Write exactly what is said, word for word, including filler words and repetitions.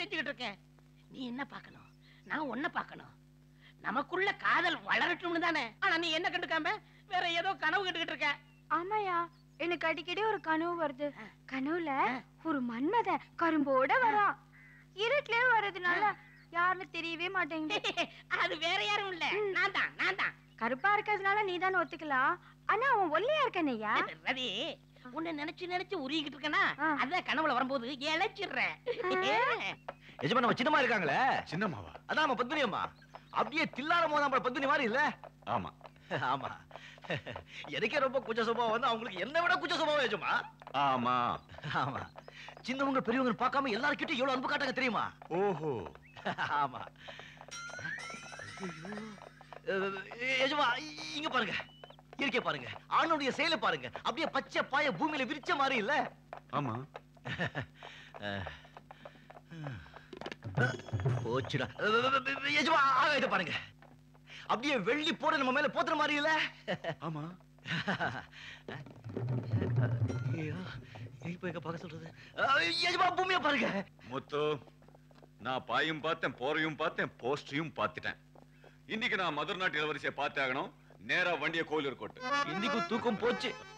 நினைச்சுக்கிட்டு இருக்கேன். நீ என்ன பார்க்கணும், நான் உன்ன பார்க்கணும். நமக்குள்ள காதல் வளரட்டும்னு தானே. ஆனா நீ என்ன கண்டுக்காம வேற ஏதோ கனவு கண்டுகிட்டு இருக்க. ஆமாயா, எனக்கு அடிக்கடி ஒரு கனவு வருது. கனவுல ஒரு மன்மத கரும்போட வரான். இருட்டிலே வர்றதுனால யாருன்னு தெரியவே மாட்டேங்குது. அது வேற யாரும் இல்ல, நான் தான் நான் தான். கருப்பா இருக்கிறதுனால நீ தானே ஒத்துக்கலாம். ஆனா அவன் ஒல்லியா இருக்கானேயா. ரவி, உன்னை நினைச்சு நினைச்சு உருகிட்டு இருக்கனா, அதான் கனவுல வரும்போது இழைச்சிடுறேன். எஜமா நம்ம சின்னமா இருக்காங்களே. சின்னம்மாவா? அதான் நம்ம பத்மினி அம்மா. அப்படியே தில்லார மோத நம்ம பத்மினி மாதிரி இல்ல? ஆமா ஆமா. எனக்கே ரொம்ப குச்ச சுபாவம் வந்து அவங்களுக்கு என்ன விட குச்ச சுபாவம் எஜமா. ஆமா ஆமா. சின்னவங்க பெரியவங்க பார்க்காம எல்லார்கிட்டயும் எவ்வளவு அன்பு காட்டாங்க தெரியுமா? ஓஹோ. ஆமா. எஜமா இங்க பாருங்க, இருக்கே பாருங்க, ஆணுடைய செயலை பாருங்க, அப்படியே பச்சை பாய பூமியில விரிச்ச மாதிரி இல்ல? ஆமா. போச்சுடா. எஜமா இத பாருங்க, அப்படியே வெள்ளி போட நம்ம மேல போத்துற மாதிரி இல்ல? ஆமா. இப்ப எங்க பார்க்க சொல்றது? எஜமா பூமியை பாருங்க. முத்து, நான் பாயும் பார்த்தேன், போரையும் பார்த்தேன், போஸ்டையும் பார்த்துட்டேன். இன்னைக்கு நான் மதுரை நாட்டு இளவரசியை பார்த்தாகணும். நேரா வண்டிய கோயில் இருக்கோட்டு. இன்னைக்கு தூக்கம் போச்சு.